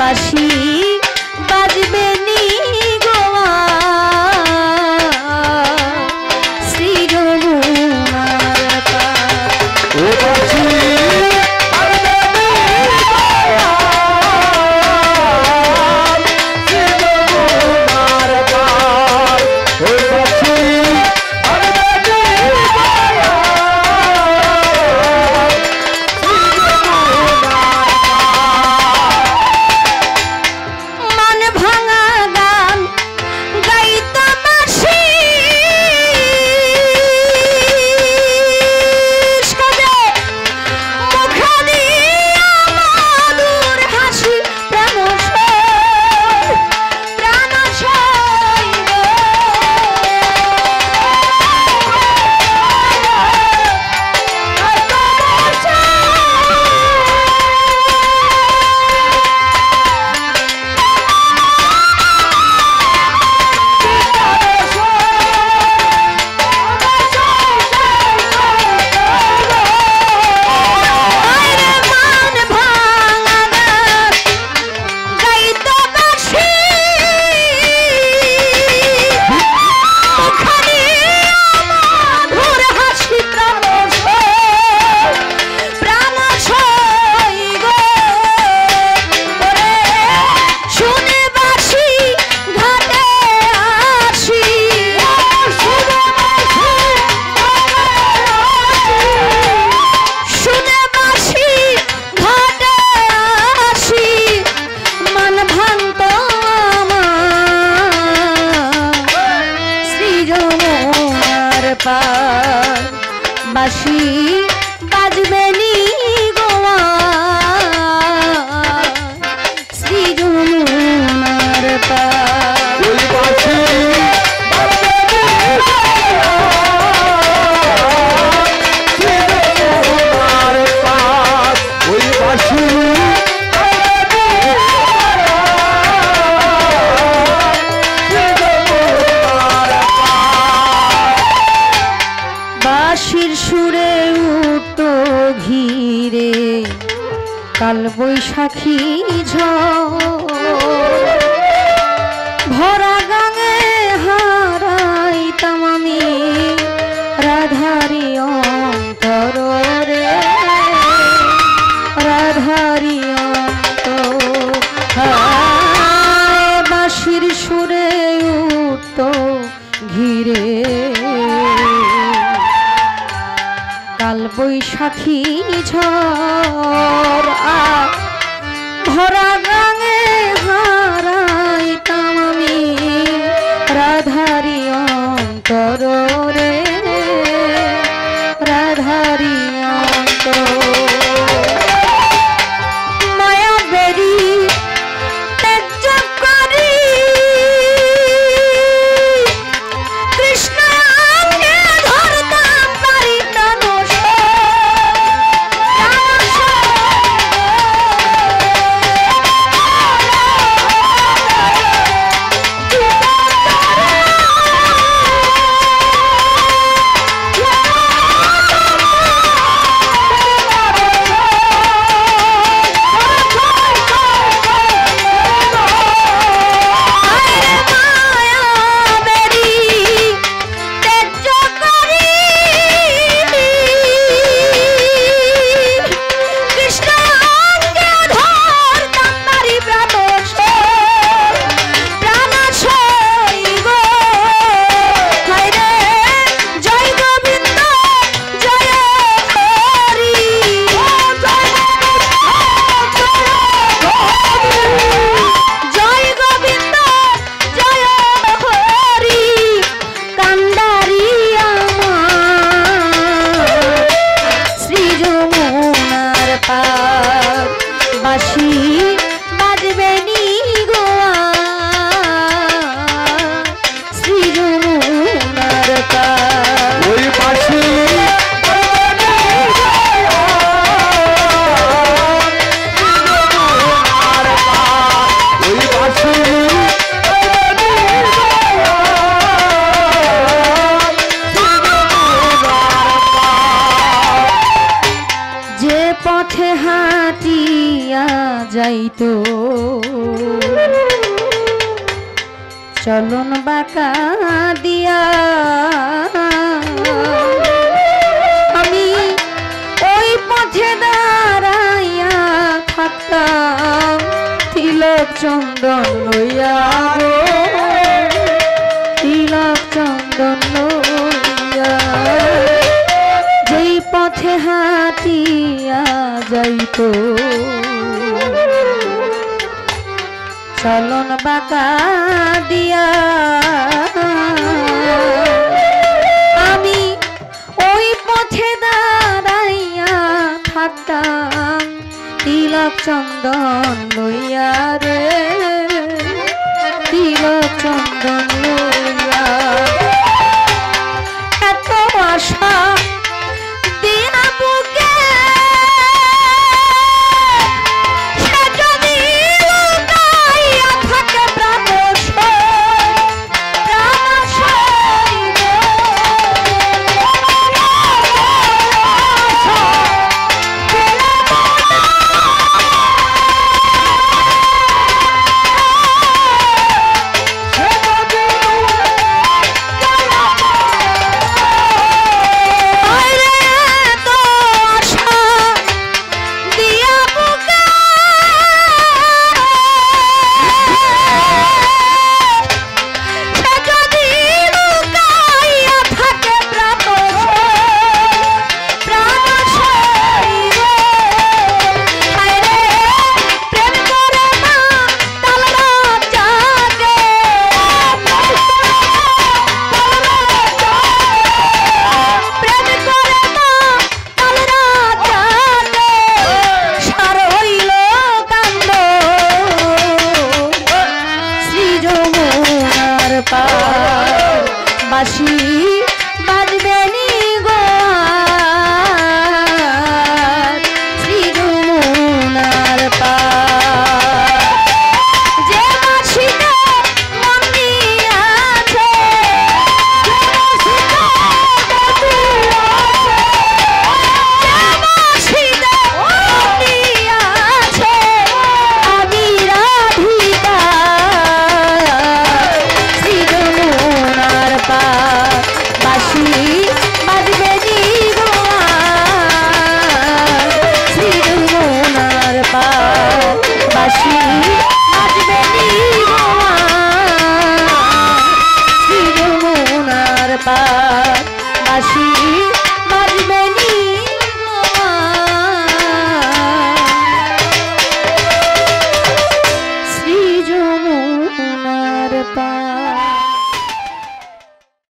বাঁশি বাজবে নি গোয়া শ্রী যমুনার পার। ও বাঁশি বাঁশি বাজবে নি গোয়া শ্রী যমুনার পার। ওই বাঁশি বাজবে নি শ্রী যমুনার পার। ওই বাঁশি বাঁশির সুরে উঠত ঘিরে কাল বৈশাখী ঝড় ভরা গাঙে হারাইতাম আমি রাধারি অন্তর রে রাধারি অন্তর। বাঁশির সুরে উঠত ঘিরে কাল বৈশাখী ঝড় ভরা গাঙে হারাইতাম আমি রাধারি অন্তর রে রাধারি অন্তর। মায়া বেরি তেজ করি কৃষ্ণ ধরতাম পারি নশ পথে হাঁটিয়া যাইতো চলন বাঁকা দিয়া আমি ওই পথে দাঁড়াইয়া থাকতাম তিলক চন্দন লইয়া গো, তিলক চন্দন লইয়া যেই পথে হাঁটিয়া যাইতো চলন বাঁকা দিয়া আমি ওই পথে দাঁড়াইয়া থাকতাম তিলক চন্দন লইয়া রে, তিলক চন্দন লইয়া এত আশা দিয়া বুকে বাঁশি বাজবে নি গো শ্রী যমুনার পার, যে বাঁশিতে মন দিয়াছে, যে বাঁশিতে মন দিয়াছে আমি রাধিকা শ্রী যমুনার পার, বাঁশি বাজবে নি গো শ্রী যমুনার পার, বাঁশি বাজবে নি গো শ্রী যমুনার পার, বাঁশি বাজবে নি গো শ্রী যমুনার পার।